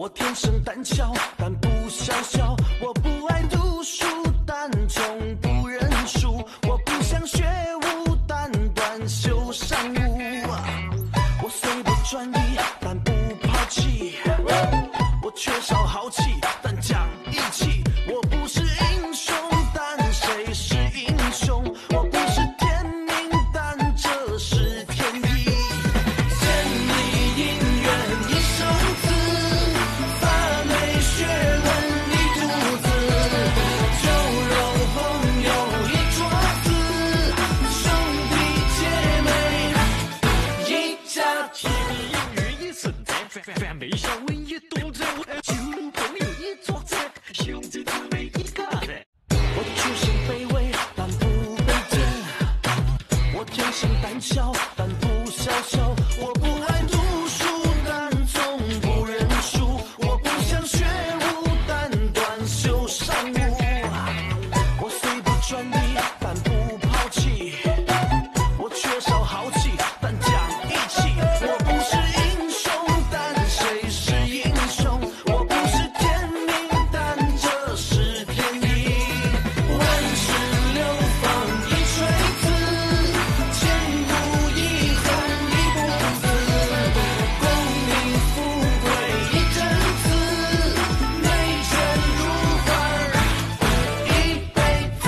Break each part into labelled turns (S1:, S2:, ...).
S1: 我天生胆小，但不小小。我不爱读书，但从不认输。我不想学武，但短袖善舞。我虽不专一，但不抛弃。我缺少豪气，但讲义气。我不是英雄，但谁是英雄？我不是天命，但这是天意。千里姻缘一生字，发霉学问一肚子，酒肉朋友一桌子，兄弟姐妹一家子。千里姻缘一生字，发霉学问一肚子，酒肉朋友一桌子，兄弟姐妹一家子。我出身卑微，但不卑贱。我天生胆小，但不小小。我不爱读书，但从不认输。我不想学武，但短袖善舞。我虽不专一，但不抛弃。我缺少豪气，但讲义气。我不是英雄，但谁是英雄？我不是天命，但这是天意。万事流芳一锤子，千古遗憾一步子。功名富贵一阵子，美眷如花一辈子。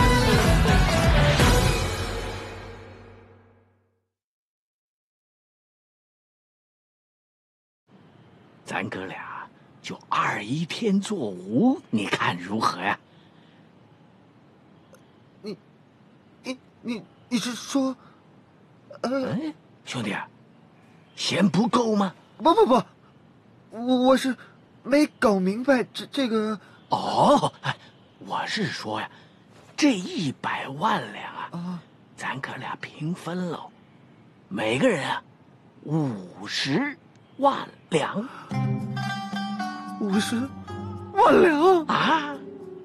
S2: 咱哥俩就21天作5，你看如何呀？
S3: 你是说，
S2: 哎，兄弟，嫌不够吗？
S3: 不，我是没搞明白这个。
S2: 哦，哎，我是说呀，这100万两啊，咱哥俩平分喽，每个人啊50万两。
S3: 50万两
S2: 啊！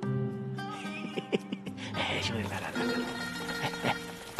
S2: 哎，兄弟，来，哎，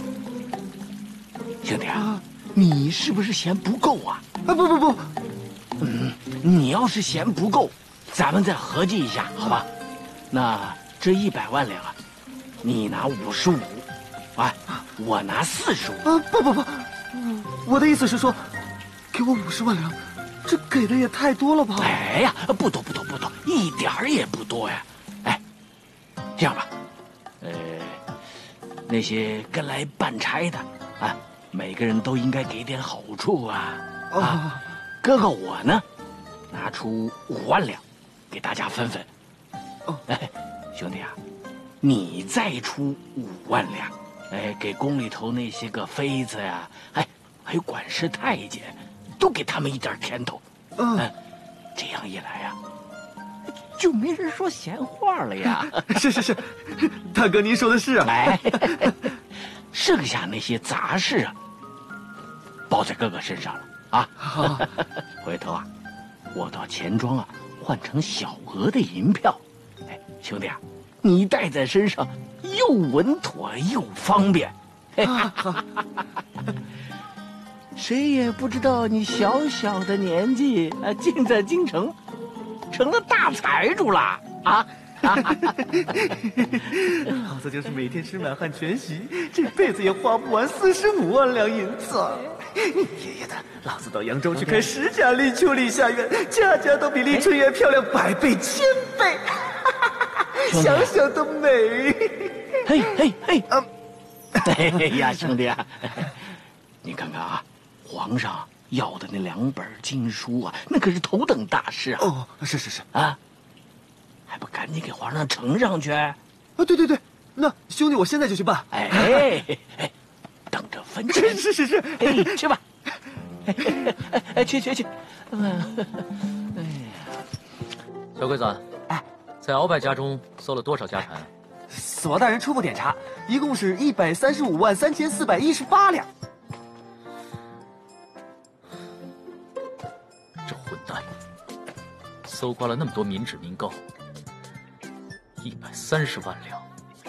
S2: 兄弟啊，你是不是嫌不够啊？
S3: 不，
S2: 你要是嫌不够，咱们再合计一下，好吧？那这100万两啊，你拿55，哎，我拿45。
S3: 不，我的意思是说，给我50万两，这给的也太多了吧？
S2: 哎呀，不多，一点儿也不多呀。哎，这样吧，那些跟来办差的啊，每个人都应该给点好处啊。哥哥我呢，拿出5万两，给大家分分。哎，兄弟啊，你再出5万两，哎，给宫里头那些个妃子呀，哎，还有管事太监，都给他们一点甜头。这样一来呀，就没人说闲话了呀。
S3: 是，大哥您说的是啊。
S2: 哎，剩下那些杂事啊，包在哥哥身上了啊。回头啊，我到钱庄啊换成小额的银票。哎，兄弟啊，你带在身上又稳妥又方便。谁也不知道你小小的年纪啊，竟在京城成了大财主了啊！
S3: 老子就是每天吃满汉全席，这辈子也花不完45万两银子。你爷爷的，老子到扬州去开10家立秋丽下院，家家都比丽春园漂亮100倍、1000倍，想想都美。
S2: 哎呀，兄弟啊，你看看啊，皇上要的那2本经书啊，那可是头等大事啊！
S3: 是
S2: 啊，还不赶紧给皇上呈上去？
S3: 对，那兄弟，我现在就去办。
S2: 哎，等着分钱。
S3: 是，
S2: 哎，去吧。去。
S4: 小鬼子，在鳌拜家中搜了多少家产？
S3: 死亡大人初步点查，一共是135万3418两。
S4: 这混蛋，搜刮了那么多民脂民膏，130万两，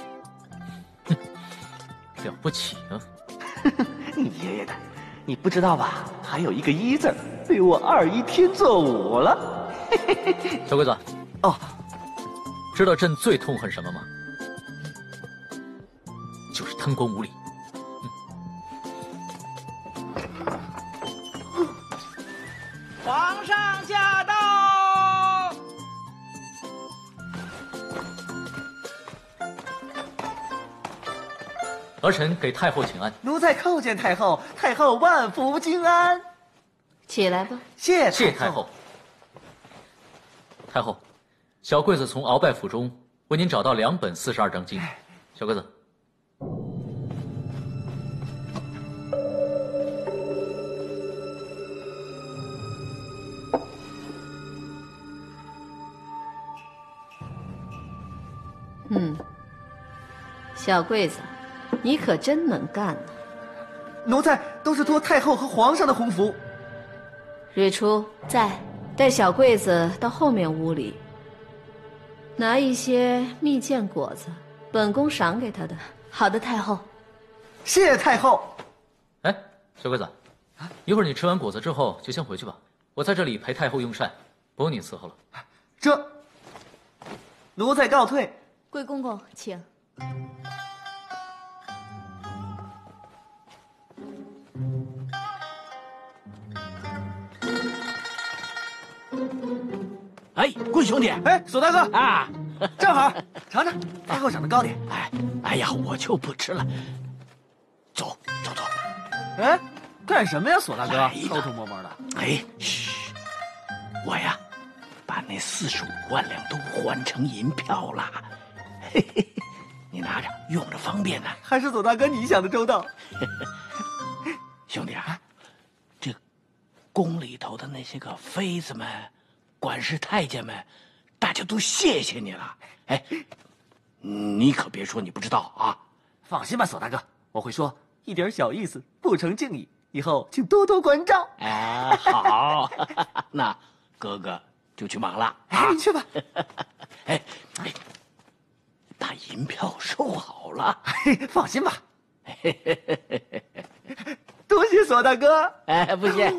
S4: 了不起啊！
S3: 你爷爷的，你不知道吧？还有一个1字，被我21天作5了。
S4: 小鬼子，
S3: 哦，
S4: 知道朕最痛恨什么吗？就是贪官污吏。
S2: 皇上驾到！
S4: 儿臣给太后请安。
S3: 奴才叩见太后，太后万福金安。
S5: 起来吧。
S3: 谢
S4: 太后。太后，小桂子从鳌拜府中为您找到2本42章经。小桂子。
S5: 小桂子，你可真能干呢。
S3: 奴才都是托太后和皇上的洪福。
S5: 瑞初，带小桂子到后面屋里，拿一些蜜饯果子，本宫赏给她的。好的，太后。
S3: 谢太后。
S4: 哎，小桂子，一会儿你吃完果子之后就先回去吧，我在这里陪太后用膳，不用你伺候了。
S3: 这，奴才告退。
S5: 贵公公，请。
S2: 哎，贵兄弟，
S3: 哎，索大哥
S2: 啊，
S3: 正好尝尝太后赏的糕点。
S2: 哎呀，我就不吃了。走。
S3: 哎，干什么呀，索大哥？
S2: 偷
S3: 偷摸摸的。
S2: 哎，嘘，我呀，把那45万两都换成银票了。嘿嘿，你拿着，用着方便呢。
S3: 还是索大哥你想的周到。
S2: 兄弟啊，这宫里头的那些个妃子们、管事太监们，大家都谢谢你了。哎，你可别说你不知道啊。
S3: 放心吧，索大哥，我会说，一点小意思不成敬意，以后请多多关照。
S2: 哎，好，那哥哥就去忙了啊。
S3: 哎，你去吧。
S2: 哎，把银票收好了。
S3: 放心吧。多谢索大哥。
S2: 哎，不谢。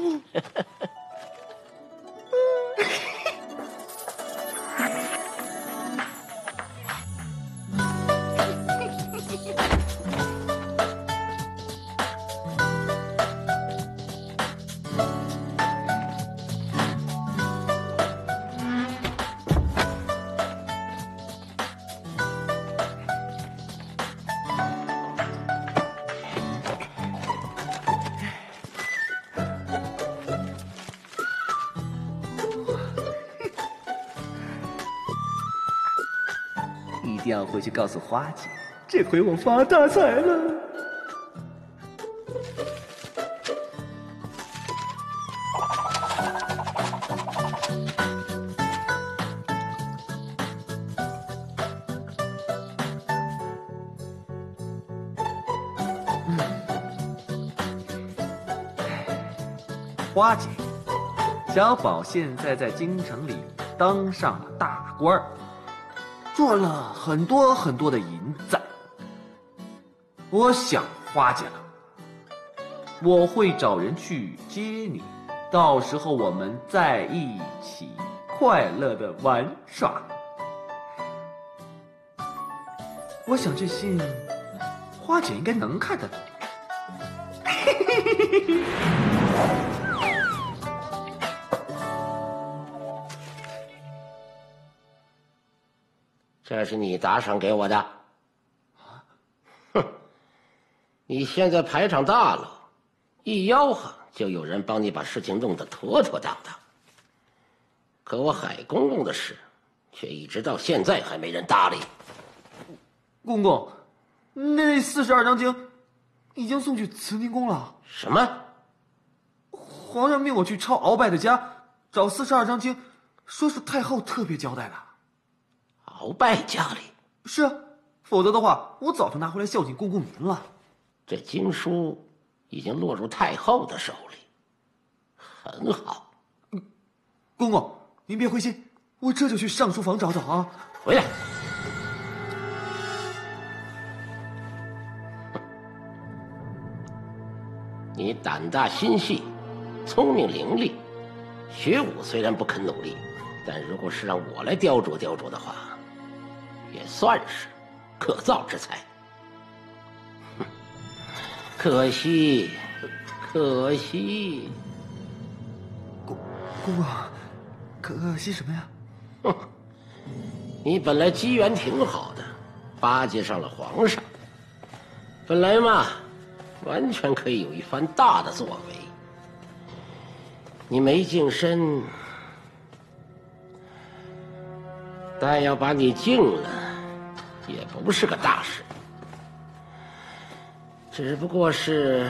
S3: 一定要回去告诉花姐，这回我发大财了。花姐，小宝现在在京城里当上了大官儿，赚了很多很多的银子。我想花姐了，我会找人去接你，到时候我们在一起快乐的玩耍。我想这信，花姐应该能看得懂。
S6: 这是你打赏给我的。哼，你现在排场大了，一吆喝就有人帮你把事情弄得妥妥当当。可我海公公的事，却一直到现在还没人搭理。
S3: 公公，那42章经已经送去慈宁宫了。
S6: 什么？
S3: 皇上命我去抄鳌拜的家，找42章经，说是太后特别交代的。
S6: 鳌拜家里？
S3: 是啊，否则的话，我早就拿回来孝敬公公您了。
S6: 这经书已经落入太后的手里，很好。
S3: 公公，您别灰心，我这就去上书房找找啊。
S6: 回来。你胆大心细，聪明伶俐，学武虽然不肯努力， 但如果是让我来雕琢雕琢的话，也算是可造之材。可惜，可惜。
S3: 公公，可惜什么呀？
S6: 哼，你本来机缘挺好的，巴结上了皇上，本来嘛，完全可以有一番大的作为。你没净身，但要把你净了，也不是个大事，只不过是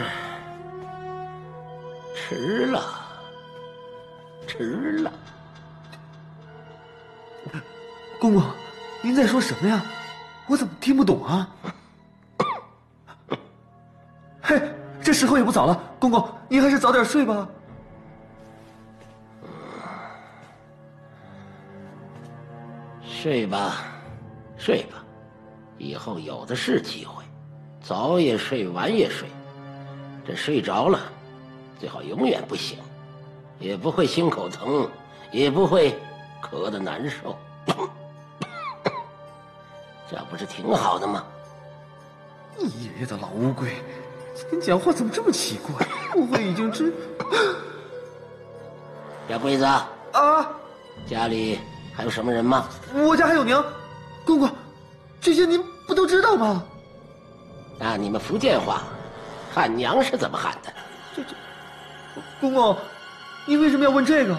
S6: 迟了，迟了。
S3: 公公，您在说什么呀？我怎么听不懂啊？嘿，这时候也不早了，公公，您还是早点睡吧。
S6: 睡吧，睡吧，以后有的是机会，早也睡，晚也睡。这睡着了，最好永远不醒，也不会心口疼，也不会咳得难受。这不是挺好的吗？
S3: 你爷爷的老乌龟，今天讲话怎么这么奇怪？不会已经知……
S6: 小桂子
S3: 啊，
S6: 家里还有什么人吗？
S3: 我家还有娘，公公，这些您不都知道吗？
S6: 那你们福建话，喊娘是怎么喊的？
S3: 公公，您为什么要问这个？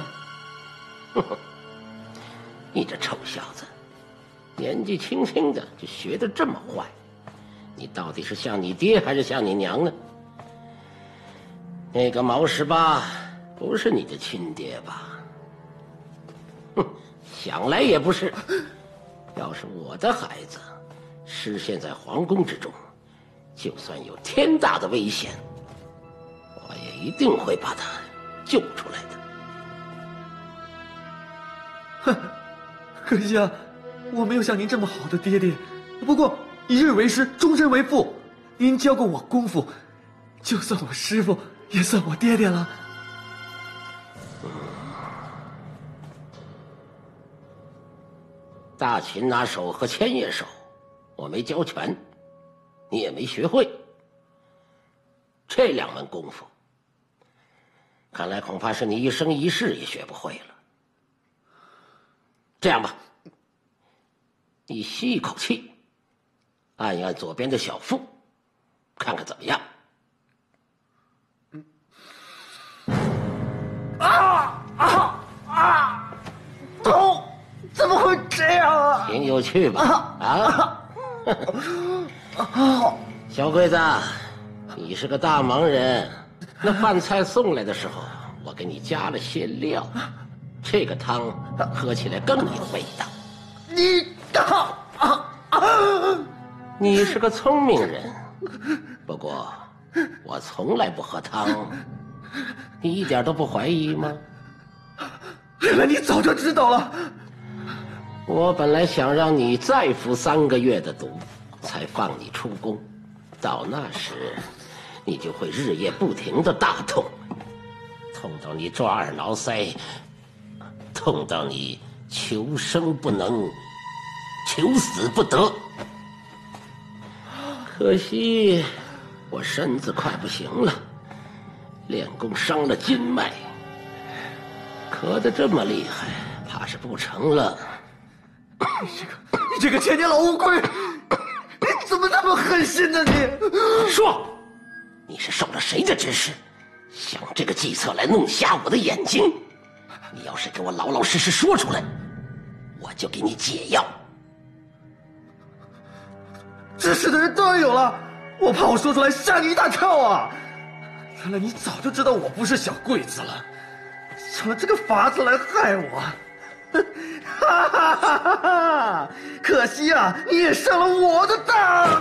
S6: 你这臭小子，年纪轻轻的就学得这么坏，你到底是像你爹还是像你娘呢？那个毛18不是你的亲爹吧？哼，想来也不是。要是我的孩子失陷在皇宫之中，就算有天大的危险，我也一定会把他救出来的。
S3: 哼，可惜啊，我没有像您这么好的爹爹。不过一日为师，终身为父，您教过我功夫，就算我师傅，也算我爹爹了。
S6: 大擒拿手和千叶手，我没教全，你也没学会。这2门功夫，看来恐怕是你一生一世也学不会了。这样吧，你吸一口气，按一按左边的小腹，看看怎么样？
S3: 痛！怎么会这样啊？
S6: 挺有趣吧？小桂子，你是个大忙人，那饭菜送来的时候，我给你加了些料，这个汤喝起来更有味道。你是个聪明人，不过我从来不喝汤，你一点都不怀疑吗？
S3: 原来你早就知道了。
S6: 我本来想让你再服3个月的毒，才放你出宫。到那时，你就会日夜不停的大痛，痛到你抓耳挠腮，痛到你求生不能，求死不得。可惜我身子快不行了，练功伤了筋脉，咳得这么厉害，怕是不成了。
S3: 你这个千年老乌龟，你怎么那么狠心呢？你
S6: 说，你是受了谁的指使，想这个计策来弄瞎我的眼睛？你要是给我老老实实说出来，我就给你解药。
S3: 指使的人当然有了，我怕我说出来吓你一大跳啊！原来你早就知道我不是小桂子了，想了这个法子来害我。哈哈哈哈哈！可惜啊，你也上了我的当。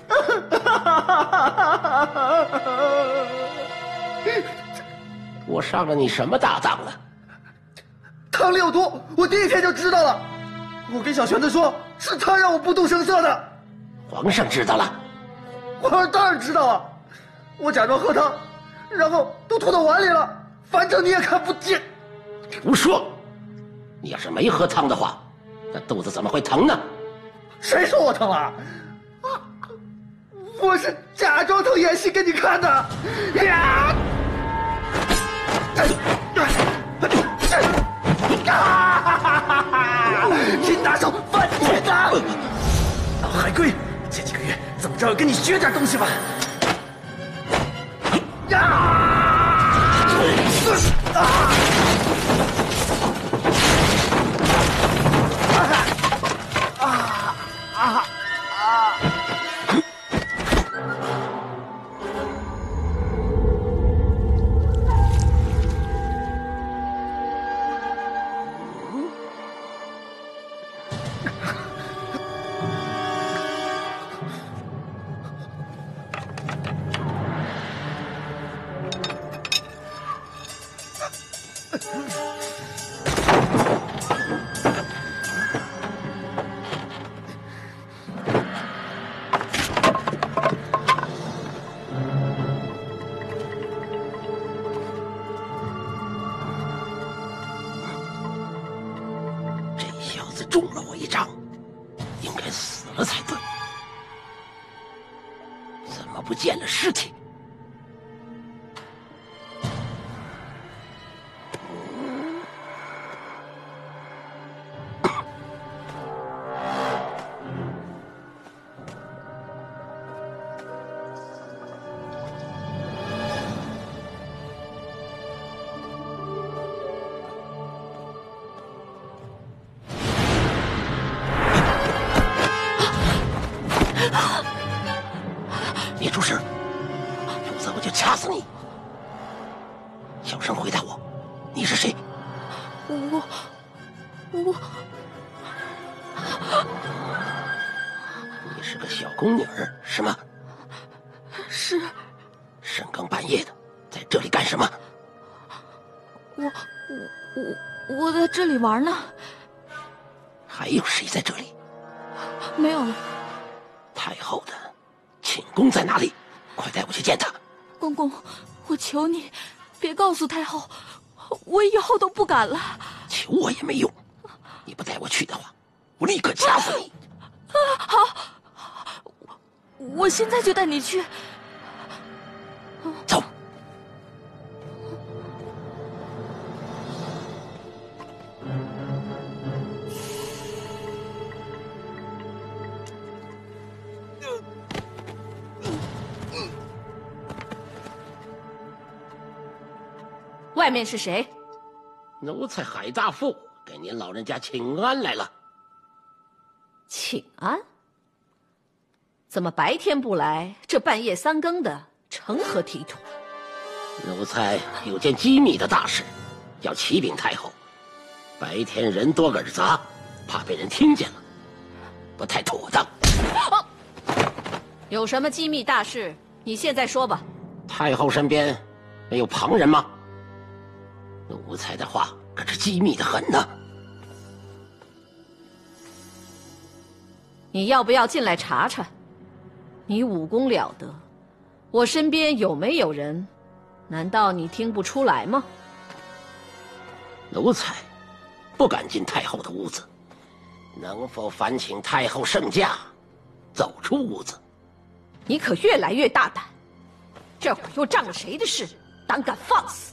S6: 我上了你什么大当了？
S3: 汤里有毒，我第一天就知道了。我跟小玄子说，是他让我不动声色的。
S6: 皇上知道了？
S3: 皇上当然知道了。我假装喝汤，然后都吐到碗里了，反正你也看不见。
S6: 胡说！ 你要是没喝汤的话，那肚子怎么会疼呢？
S3: 谁说我疼了？我是假装疼演戏给你看的。呀！金大手犯贱的！老海龟，这几个月怎么着也跟你学点东西吧。
S6: 中了我一掌，应该死了才对，怎么不见了尸体？别出声，否则我就掐死你！小声回答我，你是谁？
S5: 我
S6: 你是个小宫女儿是吗？
S5: 是。
S6: 深更半夜的，在这里干什么？
S5: 我在这里玩呢。
S6: 还有谁在这里？
S5: 没有了。
S6: 太后的寝宫在哪里？快带我去见她。
S5: 公公，我求你，别告诉太后，我以后都不敢了。
S6: 求我也没用，你不带我去的话，我立刻掐死你。
S5: 好，我现在就带你去。
S6: 走。
S5: 外面是谁？
S6: 奴才海大富给您老人家请安来了。
S5: 请安？怎么白天不来，这半夜三更的，成何体统？
S6: 奴才有件机密的大事，要启禀太后。白天人多耳杂，怕被人听见了，不太妥当。
S5: 有什么机密大事，你现在说吧。
S6: 太后身边没有旁人吗？奴才的话可是机密的很呢。
S5: 你要不要进来查查？你武功了得，我身边有没有人？难道你听不出来吗？
S6: 奴才不敢进太后的屋子，能否烦请太后圣驾走出屋子？
S5: 你可越来越大胆，这会儿又仗了谁的势，胆敢放肆？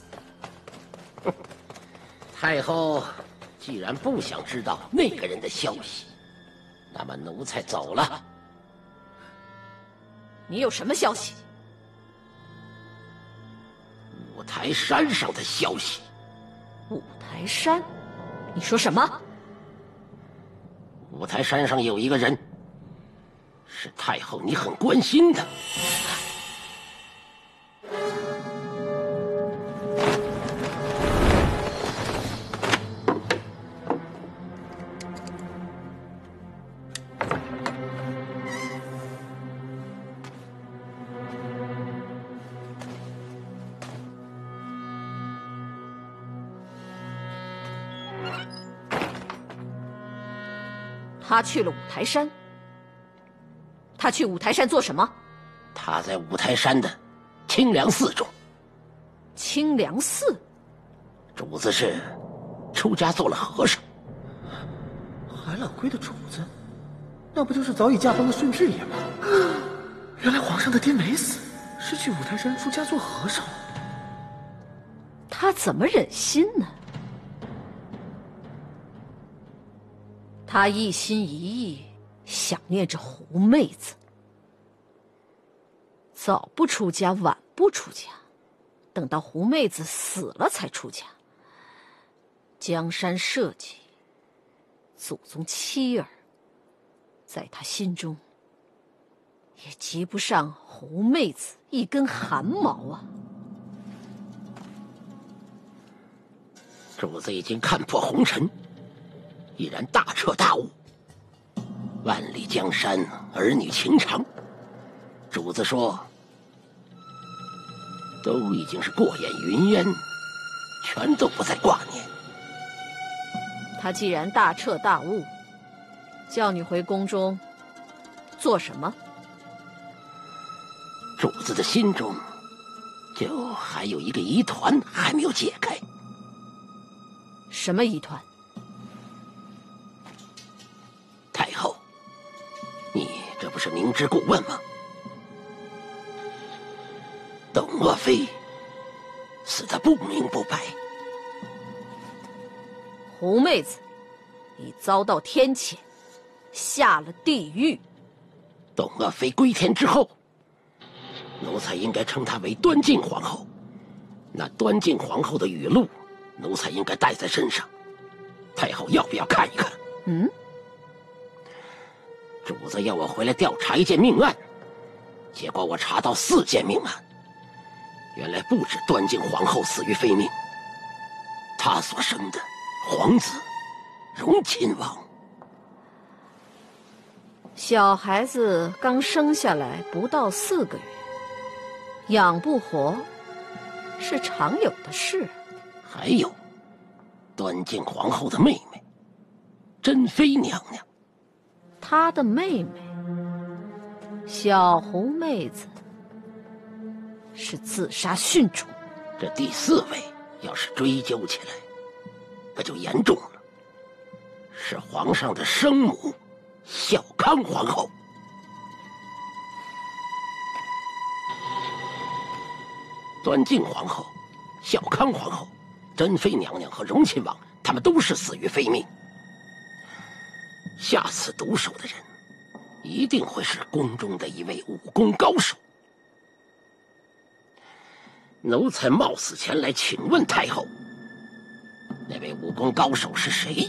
S6: 太后既然不想知道那个人的消息，那么奴才走了。
S5: 你有什么消息？
S6: 五台山上的消息。
S5: 五台山？你说什么？
S6: 五台山上有一个人，是太后你很关心的。
S5: 他去了五台山。他去五台山做什么？
S6: 他在五台山的清凉寺中。
S5: 清凉寺？
S6: 主子是出家做了和尚，
S3: 海老龟的主子，那不就是早已驾崩的顺治爷吗？原来皇上的爹没死，是去五台山出家做和尚。
S5: 他怎么忍心呢？他一心一意想念着胡妹子，早不出家，晚不出家，等到胡妹子死了才出家。江山社稷，祖宗妻儿，在他心中也及不上胡妹子一根汗毛啊！
S6: 主子已经看破红尘，已然大彻大悟。万里江山，儿女情长。主子说，都已经是过眼云烟，全都不再挂念。
S5: 他既然大彻大悟，叫你回宫中做什么？
S6: 主子的心中就还有一个疑团还没有解开。
S5: 什么疑团？
S6: 太后，你这不是明知故问吗？董鄂妃死得不明不白，
S5: 胡妹子已遭到天谴，下了地狱。
S6: 董鄂妃归天之后，奴才应该称她为端静皇后。那端静皇后的语录，奴才应该带在身上。太后要不要看一看？主子要我回来调查一件命案，结果我查到4件命案，原来不止端静皇后死于非命，她所生的皇子荣亲王，
S5: 小孩子刚生下来不到4个月，养不活是常有的事。
S6: 还有端静皇后的妹妹珍妃娘娘，
S5: 她的妹妹小胡妹子是自杀殉主。
S6: 这第4位要是追究起来，那就严重了，是皇上的生母孝康皇后。端静皇后、孝康皇后、珍妃娘娘和荣亲王，他们都是死于非命。下此毒手的人，一定会是宫中的一位武功高手。奴才冒死前来请问太后，那位武功高手是谁？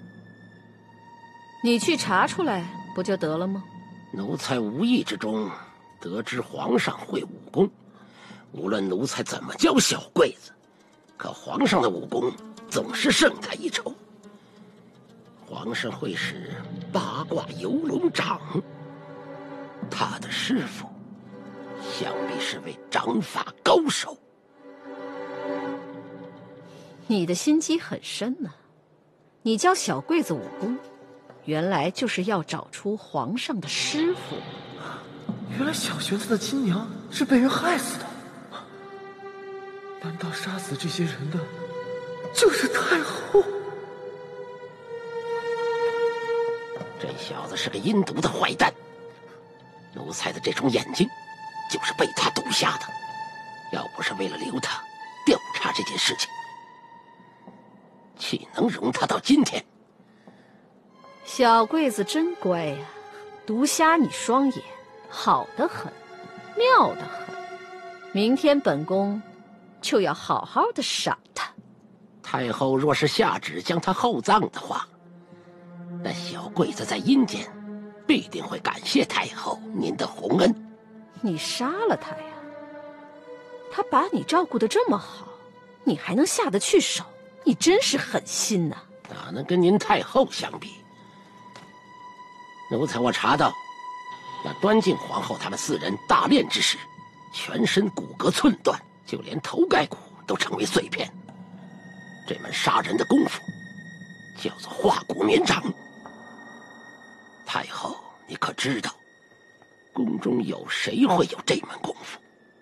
S5: 你去查出来不就得了吗？
S6: 奴才无意之中得知皇上会武功，无论奴才怎么教小桂子，可皇上的武功总是胜他一筹。皇上会使八卦游龙掌，他的师傅想必是位掌法高手。
S5: 你的心机很深呢，你教小桂子武功，原来就是要找出皇上的师傅。
S3: 原来小玄子的亲娘是被人害死的，难道杀死这些人的就是太后？
S6: 这小子是个阴毒的坏蛋，奴才的这双眼睛就是被他毒瞎的。要不是为了留他调查这件事情，岂能容他到今天？
S5: 小桂子真乖呀，毒瞎你双眼，好得很，妙得很。明天本宫就要好好的赏他。
S6: 太后若是下旨将他厚葬的话，那小桂子在阴间必定会感谢太后您的洪恩。
S5: 你杀了他呀？他把你照顾得这么好，你还能下得去手？你真是狠心呐！
S6: 哪能跟您太后相比？奴才我查到，那端静皇后他们4人大炼之时，全身骨骼寸断，就连头盖骨都成为碎片。这门杀人的功夫叫做化骨绵掌。太后，你可知道，宫中有谁会有这门功夫？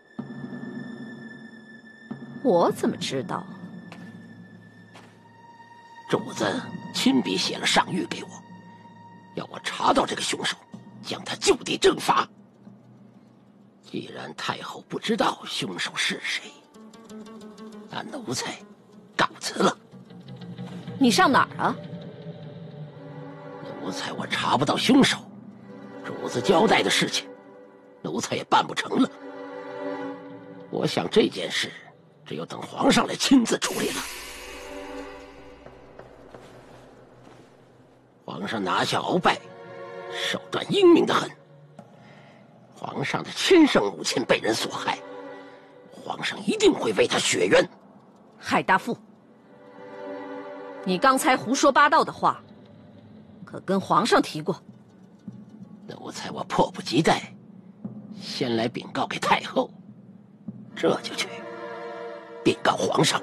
S5: 我怎么知道？
S6: 主子亲笔写了上谕给我， 要我查到这个凶手，将他就地正法。既然太后不知道凶手是谁，那奴才告辞了。
S5: 你上哪儿啊？
S6: 奴才我查不到凶手，主子交代的事情，奴才也办不成了。我想这件事，只有等皇上来亲自处理了。皇上拿下鳌拜，手段英明得很。皇上的亲生母亲被人所害，皇上一定会为他雪冤。
S5: 海大富，你刚才胡说八道的话，可跟皇上提过？
S6: 奴才我迫不及待，先来禀告给太后，这就去禀告皇上。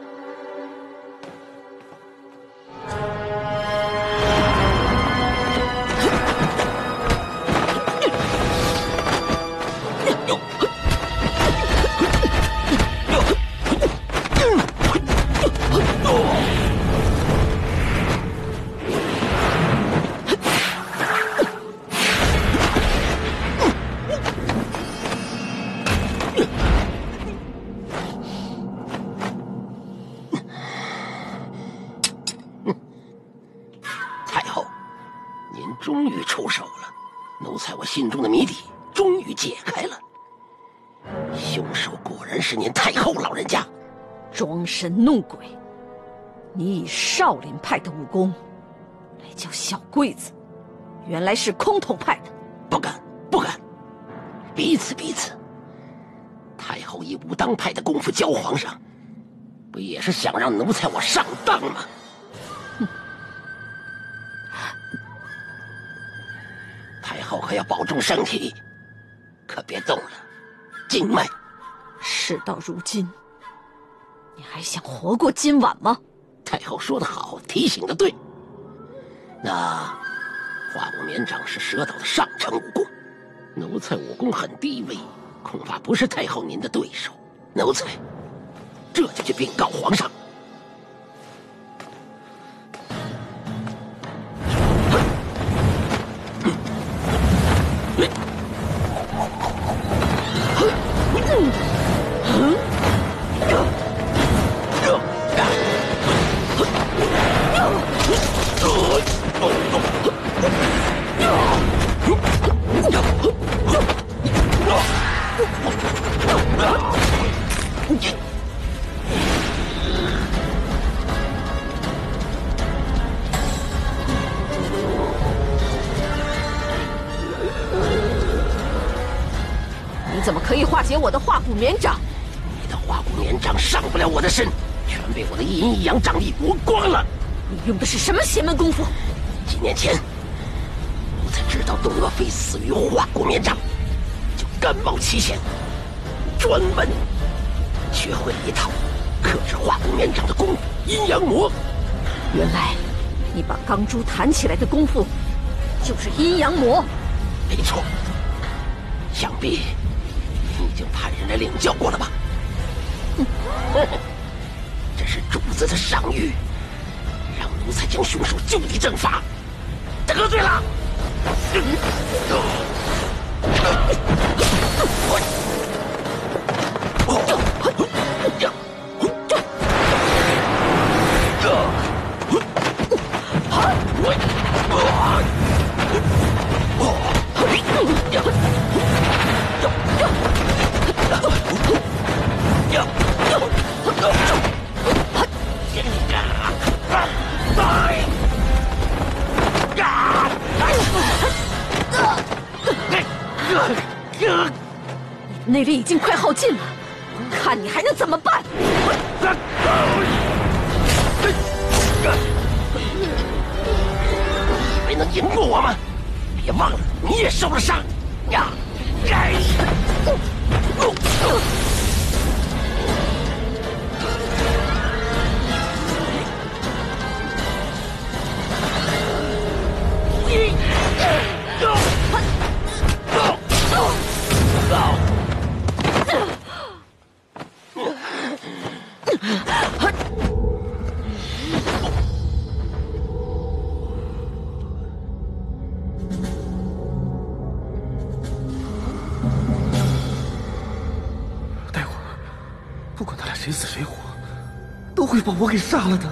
S6: 终于出手了，奴才我心中的谜底终于解开了。凶手果然是您太后老人家。
S5: 装神弄鬼，你以少林派的武功来教小桂子，原来是崆峒派的。
S6: 不敢不敢，彼此。太后以武当派的功夫教皇上，不也是想让奴才我上当吗？太后可要保重身体，可别动了经脉。
S5: 事到如今，你还想活过今晚吗？
S6: 太后说得好，提醒得对。那化骨绵掌是蛇岛的上乘武功，奴才武功很低微，恐怕不是太后您的对手。奴才这就去禀告皇上。
S5: 你怎么可以化解我的化骨绵掌？
S6: 你的化骨绵掌上不了我的身，全被我的一阴一阳掌力磨光了。
S5: 你用的是什么邪门功夫？
S6: 几年前，我才知道董鄂妃死于化骨绵掌，就甘冒其险，专门学会了一套克制化骨绵掌的功夫——阴阳魔。
S5: 原来你把钢珠弹起来的功夫就是阴阳魔。
S6: 没错，想必你已经派人来领教过了吧？这是主子的赏谕，让奴才将凶手就地正法。得罪了！
S5: 内力已经快耗尽了，看你还能怎么办！
S6: 以为能赢过我吗？别忘了，你也受了伤呀！
S3: 谁死谁活，都会把我给杀了的。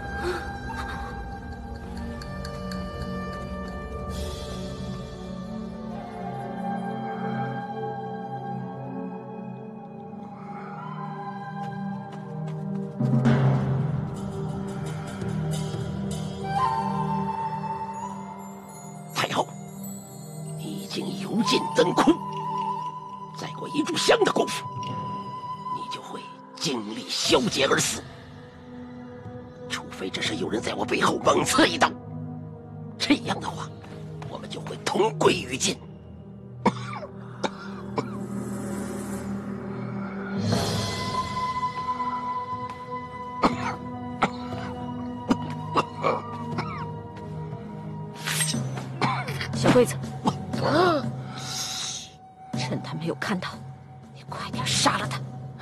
S6: 太后，你已经油尽灯枯，再过一炷香的功夫，你就会精力消竭而死。除非这是有人在我背后猛刺一刀，这样的话，我们就会同归于尽。
S5: 小桂子，趁他没有看到，你快点杀了他。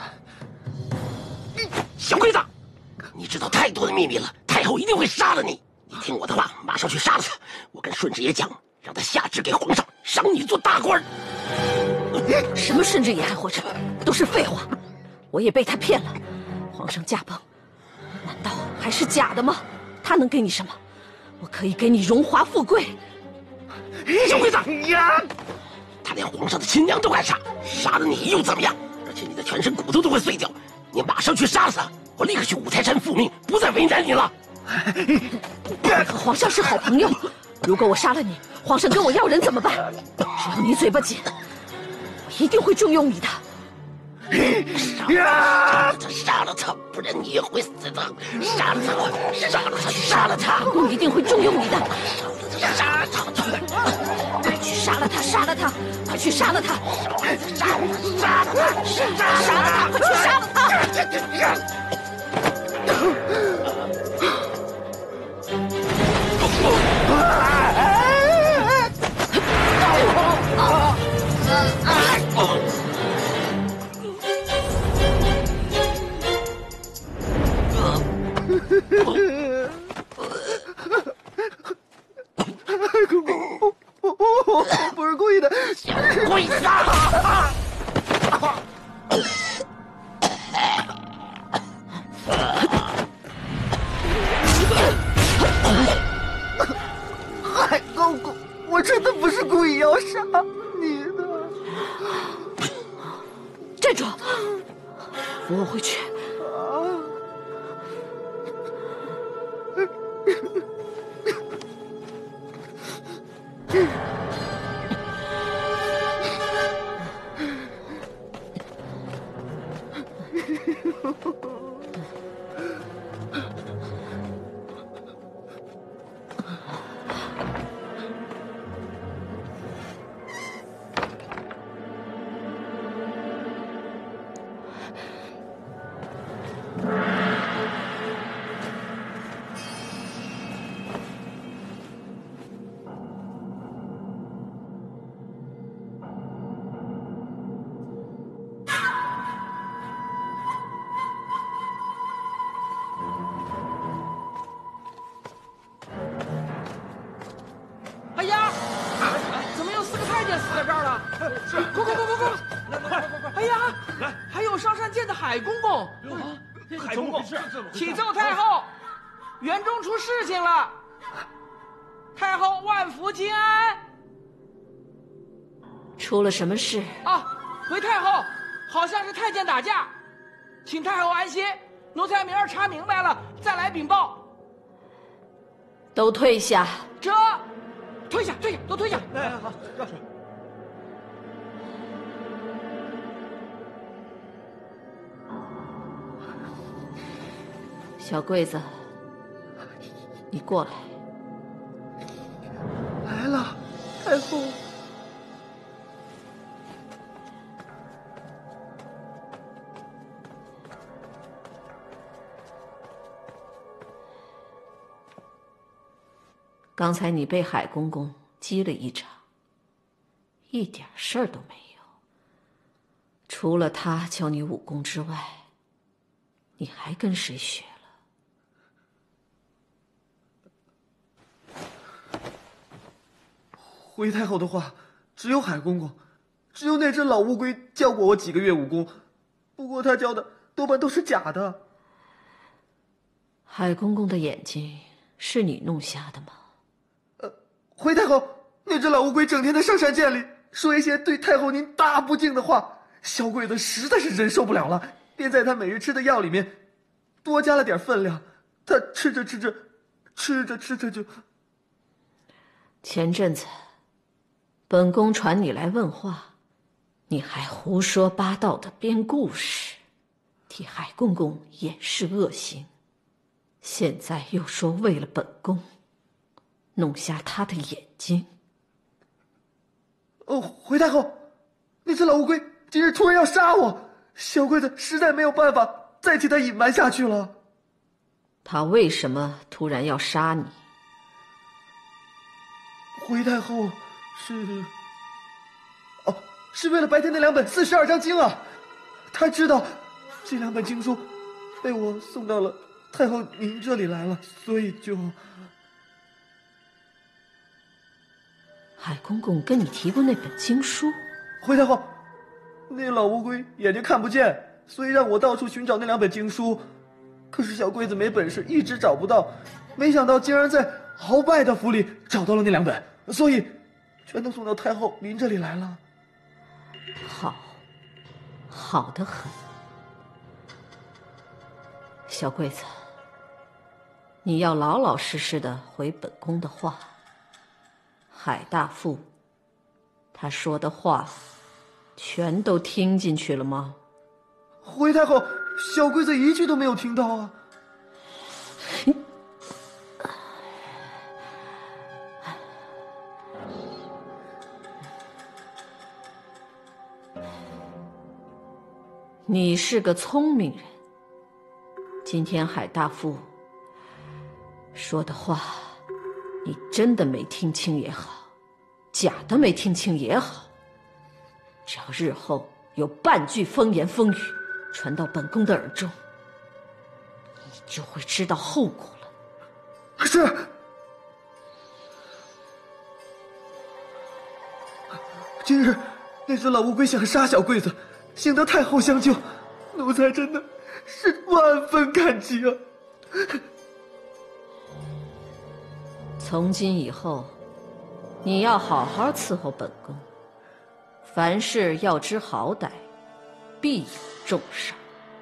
S6: 小桂子，你知道太多的秘密了，太后一定会杀了你。你听我的话，马上去杀了他。我跟顺治爷讲，让他下旨给皇上，赏你做大官。
S5: 什么顺治爷还活着，都是废话。我也被他骗了，皇上驾崩，难道还是假的吗？他能给你什么？我可以给你荣华富贵。
S6: 小桂子呀，他连皇上的亲娘都敢杀，杀了你又怎么样？而且你的全身骨头都会碎掉。你马上去杀了他，我立刻去五台山复命，不再为难你了。
S5: 我和皇上是好朋友，如果我杀了你，皇上跟我要人怎么办？只要你嘴巴紧，我一定会重用你的。
S6: 杀了他，不然你也会死的。杀了他，杀了他，杀了他！
S5: 我一定会重用你的。
S6: 杀了他！
S5: 快去杀了他！杀了他！快去杀了他！
S6: 杀了他！
S5: 杀了他！快去杀了他！
S3: 我不是故意的，
S6: 鬼子！
S3: 海公公，我真的不是故意要杀你的。
S5: 站住！扶我回去。
S7: 哎呀，怎么有4个太监死在这儿了？是，快！哎呀，来，还有上山见的海公公。
S3: 海公公，
S7: 启奏太后，园中出事情了。太后万福金安。
S5: 出了什么事？
S7: 啊，回太后，好像是太监打架，请太后安歇。奴才明儿查明白了再来禀报。
S5: 都退下。
S7: 这。退下，都退下！
S3: 哎，好，让出。
S5: 小桂子，你过来。
S3: 来了，太后。
S5: 刚才你被海公公激了一场，一点事儿都没有。除了他教你武功之外，你还跟谁学了？
S3: 回太后的话，只有海公公，只有那只老乌龟教过我几个月武功，不过他教的多半都是假的。
S5: 海公公的眼睛是你弄瞎的吗？
S3: 回太后，那只老乌龟整天在上山涧里说一些对太后您大不敬的话，小鬼子实在是忍受不了了，便在他每日吃的药里面多加了点分量。他吃着就……
S5: 前阵子，本宫传你来问话，你还胡说八道的编故事，替海公公掩饰恶行。现在又说为了本宫，弄瞎他的眼睛。
S3: 回太后，那只老乌龟今日突然要杀我，小鬼子实在没有办法再替他隐瞒下去了。
S5: 他为什么突然要杀你？
S3: 回太后是为了白天那2本42章经啊。他知道这2本经书被我送到了太后您这里来了，所以就……
S5: 海公公跟你提过那本经书？
S3: 回太后，那老乌龟眼睛看不见，所以让我到处寻找那2本经书。可是小龟子没本事，一直找不到，没想到竟然在鳌拜的府里找到了那2本，所以全都送到太后您这里来了。
S5: 好得很。小桂子，你要老老实实的回本宫的话。海大富他说的话全都听进去了吗？
S3: 回太后，小龟子一句都没有听到啊。
S5: 你是个聪明人，今天海大富说的话，你真的没听清也好，假的没听清也好，只要日后有半句风言风语传到本宫的耳中，你就会知道后果了。
S3: 是。今日那只老乌龟想杀小桂子，幸得太后相救，奴才真的是万分感激啊。
S5: 从今以后，你要好好伺候本宫，凡事要知好歹，必有重赏。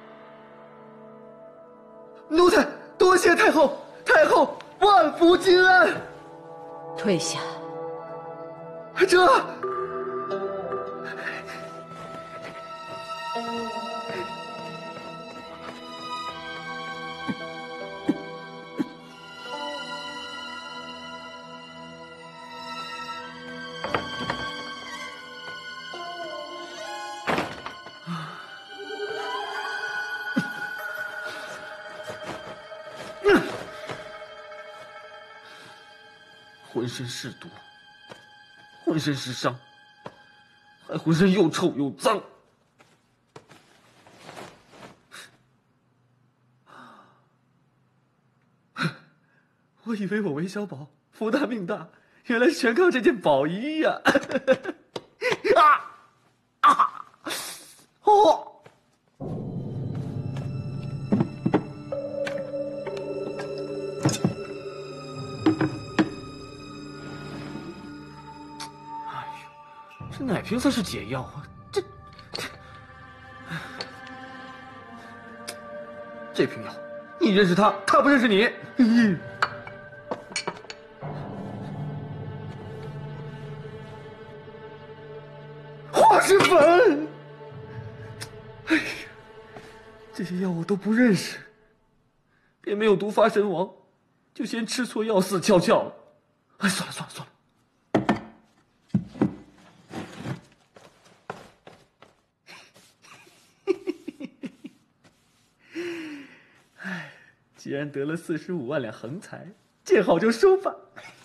S3: 奴才多谢太后，太后万福金安。
S5: 退下。
S3: 这。浑身是毒，浑身是伤，还浑身又臭又脏。我以为我韦小宝福大命大，原来全靠这件宝衣呀！这奶瓶才是解药啊！这瓶药，你认识他，他不认识你。化石粉，哎呀，这些药我都不认识，便没有毒发身亡，就先吃错药死翘翘了。哎，算了。既然得了45万两横财，见好就收吧。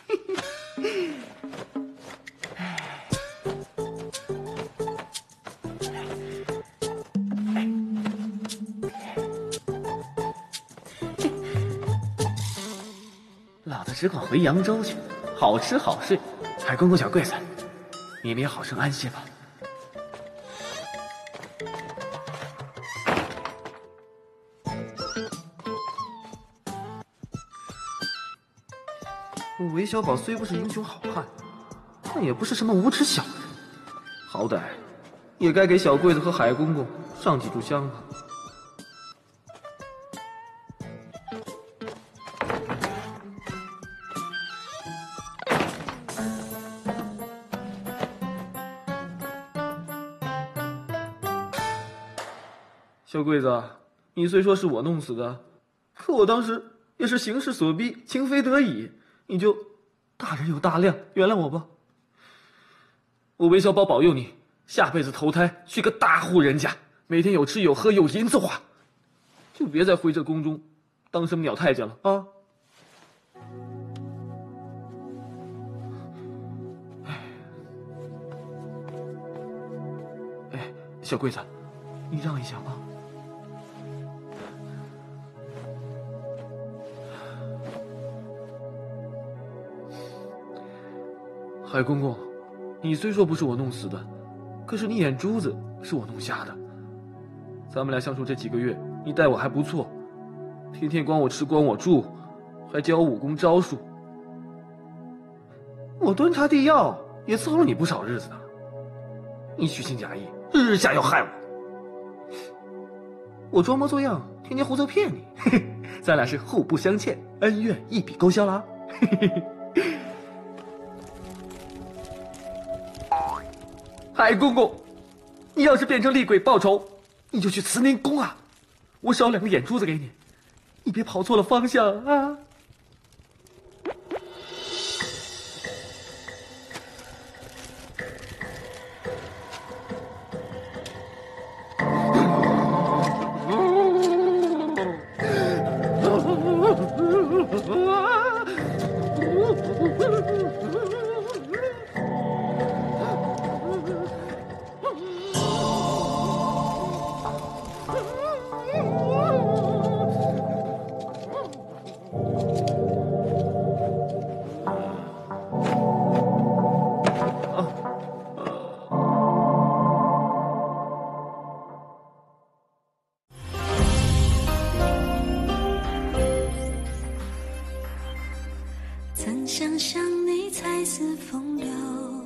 S3: 老子只管回扬州去，好吃好睡。海公公、小桂子，你们也好生安歇吧。 我韦小宝虽不是英雄好汉，但也不是什么无耻小人，好歹也该给小桂子和海公公上几炷香吧。小桂子，你虽说是我弄死的，可我当时也是形势所逼，情非得已，你就大人有大量，原谅我吧。我韦小宝保佑你，下辈子投胎去个大户人家，每天有吃有喝有银子花，就别再回这宫中当什么鸟太监了啊！哎，小桂子，你让一下啊。海公公，你虽说不是我弄死的，可是你眼珠子是我弄瞎的。咱们俩相处这几个月，你待我还不错，天天管我吃管我住，还教我武功招数。我端茶递药也伺候了你不少日子呢。你虚情假意，日日下药害我。我装模作样，天天胡诌骗你，嘿嘿，咱俩是互不相欠，恩怨一笔勾销了。嘿嘿嘿。海公公，你要是变成厉鬼报仇，你就去慈宁宫啊，我少2个眼珠子给你，你别跑错了方向啊。
S8: 曾想象你才似风流，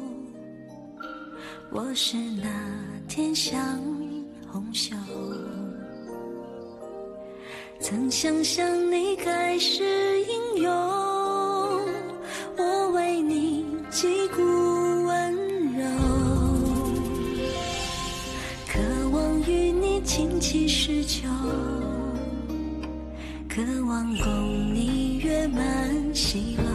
S8: 我是那天像红袖。曾想象你该是英勇，我为你击鼓温柔，渴望与你琴棋诗酒，渴望共你月满西楼。